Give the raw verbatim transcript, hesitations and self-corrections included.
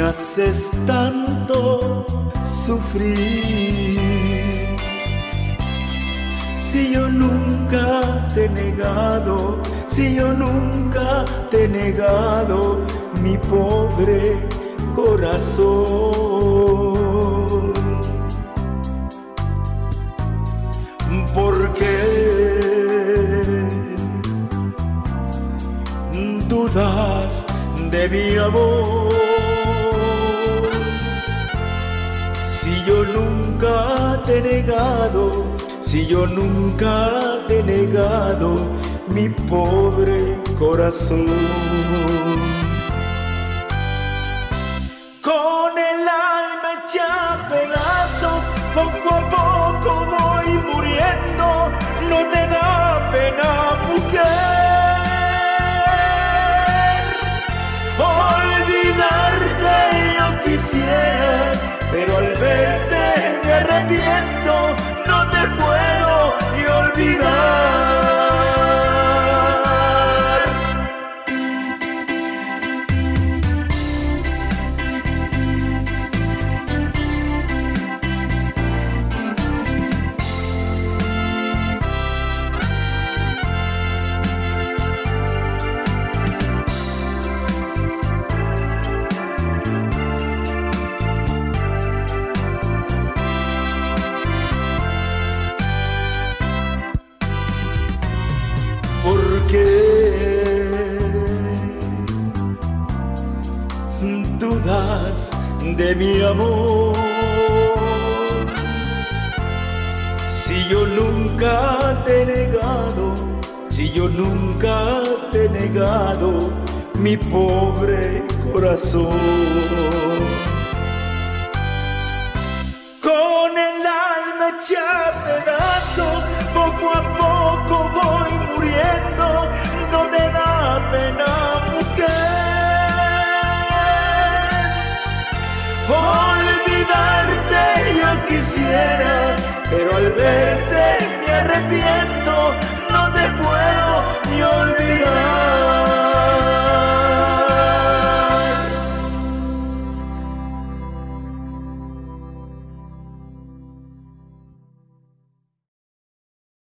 haces tanto sufrir. Si yo nunca te he negado, si yo nunca te he negado mi pobre corazón. ¿Por qué dudas de mi amor? Si yo nunca te he negado, si yo nunca te he negado mi pobre corazón. Con el alma hecha pedazos, poco a poco voy muriendo. No te da pena, mujer, olvidarte yo quisiera, pero al verte me arrepiento. No te puedo ni olvidar. ¿Por qué dudas de mi amor? Si yo nunca te he negado, si yo nunca te he negado mi pobre corazón. Con el alma hecha pedazos, poco a poco voy muriendo. No te da pena, mujer, olvidarte yo quisiera, pero al verte me arrepiento.